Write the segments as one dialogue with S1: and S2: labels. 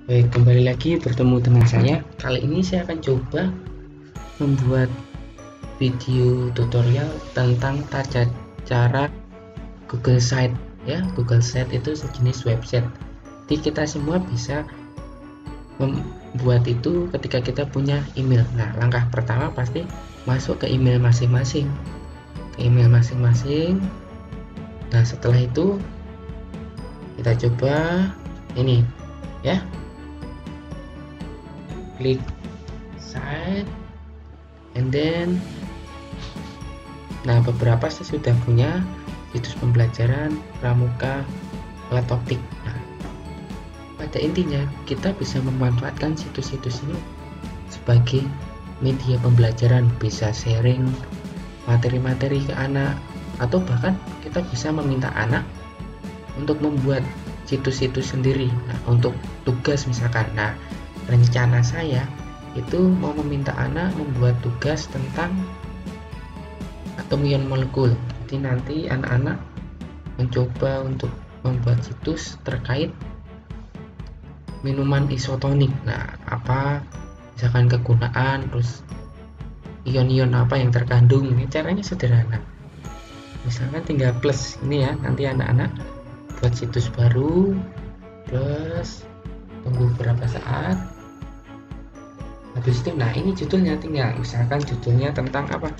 S1: Baik, kembali lagi bertemu dengan saya. Kali ini saya akan coba membuat video tutorial tentang tata cara Google Site ya. Google Site itu sejenis website. Jadi kita semua bisa membuat itu ketika kita punya email. Nah, langkah pertama pasti masuk ke email masing-masing. Nah, setelah itu kita coba ini ya. Klik site and then beberapa saya sudah punya situs pembelajaran pramuka Latoptik. Nah, pada intinya kita bisa memanfaatkan situs-situs ini sebagai media pembelajaran, bisa sharing materi-materi ke anak, atau bahkan kita bisa meminta anak untuk membuat situs-situs sendiri. Nah, untuk tugas misalkan, rencana saya itu mau meminta anak membuat tugas tentang atom ion molekul. Jadi nanti anak-anak mencoba untuk membuat situs terkait minuman isotonik. Nah, apa misalkan kegunaan, terus ion-ion apa yang terkandung. Ini caranya sederhana. Misalkan tinggal plus ini ya, nanti anak-anak buat situs baru, plus tunggu beberapa saat. Habis itu, ini judulnya, tinggal misalkan judulnya tentang apa,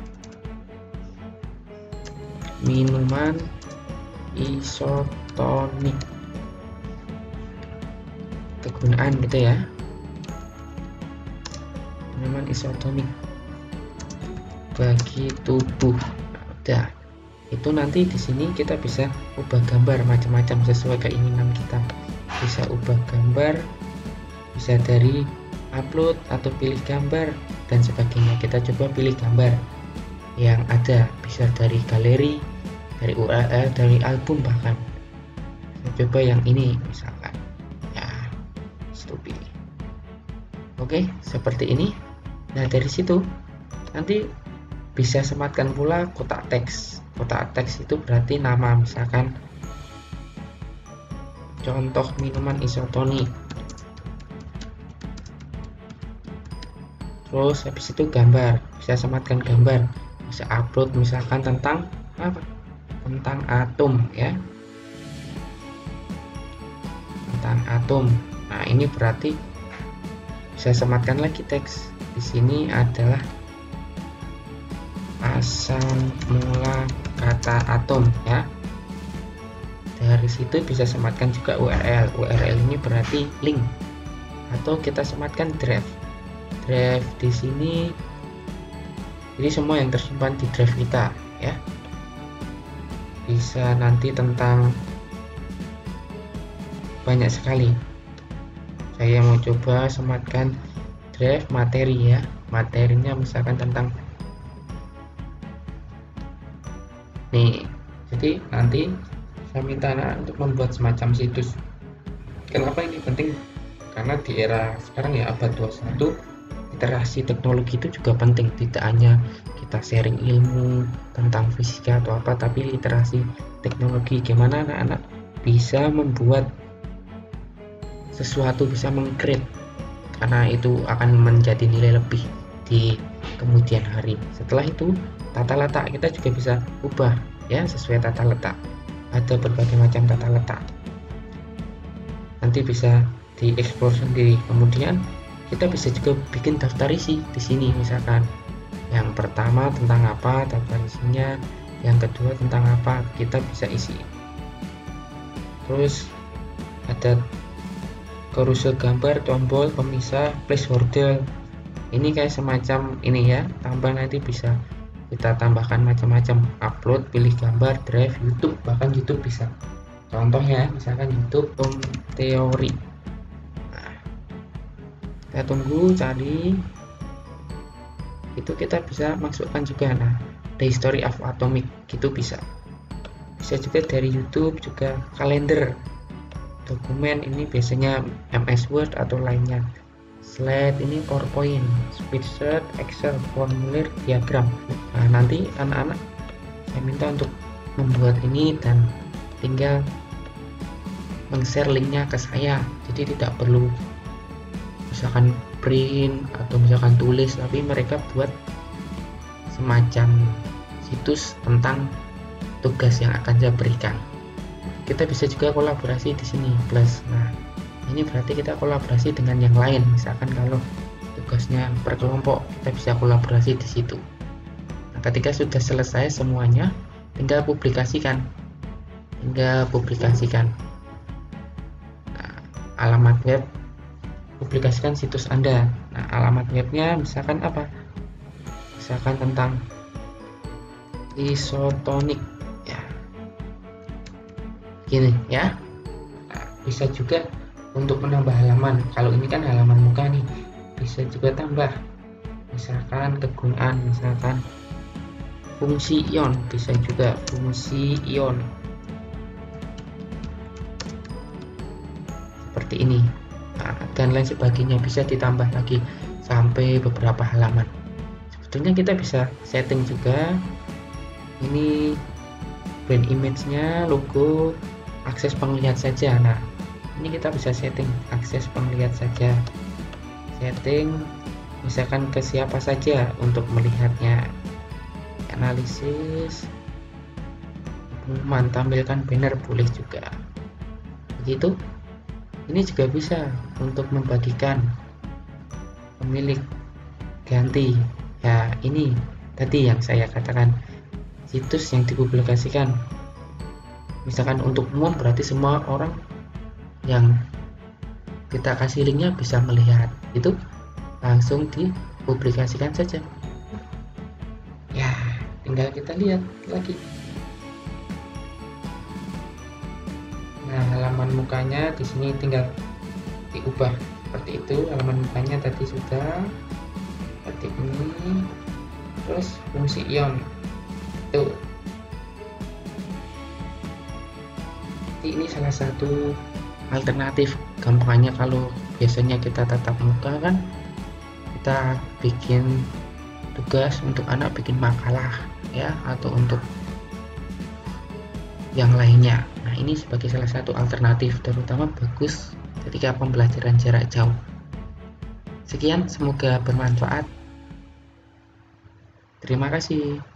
S1: minuman isotonik, kegunaan gitu ya, minuman isotonik bagi tubuh. Udah, itu nanti di sini kita bisa ubah gambar macam-macam sesuai keinginan kita. Bisa ubah gambar, bisa dari upload atau pilih gambar dan sebagainya. Kita coba pilih gambar yang ada, bisa dari galeri, dari URL, dari album bahkan. Saya coba yang ini misalkan ya, pilih. Oke, seperti ini. Nah, dari situ nanti bisa sematkan pula kotak teks. Kotak teks itu berarti nama, misalkan contoh minuman isotonik. Terus habis itu gambar, bisa sematkan gambar, bisa upload misalkan tentang apa, tentang atom ya, tentang atom. Nah, ini berarti bisa sematkan lagi teks. Di sini adalah asal mula kata atom ya. Dari situ bisa sematkan juga URL. URL ini berarti link, atau kita sematkan drive di sini. Jadi semua yang tersimpan di drive kita ya. Bisa nanti tentang banyak sekali. Saya mau coba sematkan drive materi ya. Materinya misalkan tentang nih. Jadi nanti saya minta anak untuk membuat semacam situs. Kenapa ini penting? Karena di era sekarang ya, abad 21, literasi teknologi itu juga penting. Tidak hanya kita sharing ilmu tentang fisika atau apa, tapi literasi teknologi, gimana anak-anak bisa membuat sesuatu, bisa meng-create, karena itu akan menjadi nilai lebih di kemudian hari. Setelah itu tata letak kita juga bisa ubah ya, sesuai tata letak. Ada berbagai macam tata letak, nanti bisa dieksplor sendiri. Kemudian kita bisa juga bikin daftar isi di sini, misalkan yang pertama tentang apa, daftar isinya, yang kedua tentang apa, kita bisa isi. Terus ada carousel gambar, tombol pemisah, placeholder. Ini kayak semacam ini ya, tambah, nanti bisa kita tambahkan macam-macam, upload, pilih gambar, drive, YouTube, bahkan YouTube bisa. Contohnya misalkan YouTube teori. Kita tunggu cari, itu kita bisa masukkan juga. The History of Atomic gitu bisa juga dari YouTube. Juga kalender, dokumen, ini biasanya MS Word atau lainnya. Slide ini PowerPoint, spreadsheet, Excel, formulir, diagram. Nanti anak-anak saya minta untuk membuat ini dan tinggal meng-share linknya ke saya. Di jadi tidak perlu misalkan print atau misalkan tulis, tapi mereka buat semacam situs tentang tugas yang akan saya berikan. Kita bisa juga kolaborasi di sini plus. Nah, ini berarti kita kolaborasi dengan yang lain. Misalkan kalau tugasnya per kelompok, kita bisa kolaborasi di situ. Nah, ketika sudah selesai semuanya, tinggal publikasikan. Nah, alamat web, publikasikan situs Anda. Nah, alamat webnya misalkan apa? Misalkan tentang isotonik ya, gini ya. Nah, bisa juga untuk menambah halaman. Kalau ini kan halaman muka nih, bisa juga tambah misalkan kegunaan, misalkan fungsi ion, bisa juga fungsi ion seperti ini. Nah, dan lain sebagainya, bisa ditambah lagi sampai beberapa halaman. Sebetulnya kita bisa setting juga ini brand image-nya, logo, akses penglihat saja. Nah, ini kita bisa setting akses penglihat saja, setting misalkan ke siapa saja untuk melihatnya, analisis, pengumuman, tampilkan banner, boleh juga begitu. Ini juga bisa untuk membagikan pemilik ganti ya. Ini tadi yang saya katakan, situs yang dipublikasikan misalkan untuk umum, berarti semua orang yang kita kasih linknya bisa melihat, itu langsung dipublikasikan saja ya. Tinggal kita lihat lagi. Nah, halaman mukanya di sini tinggal diubah seperti itu. Halaman mukanya tadi sudah seperti ini. Terus fungsi ion tuh. Jadi ini salah satu alternatif. Gampangnya kalau biasanya kita tatap muka kan, kita bikin tugas untuk anak, bikin makalah ya, atau untuk yang lainnya. Nah, ini sebagai salah satu alternatif, terutama bagus ketika pembelajaran jarak jauh. Sekian, semoga bermanfaat. Terima kasih.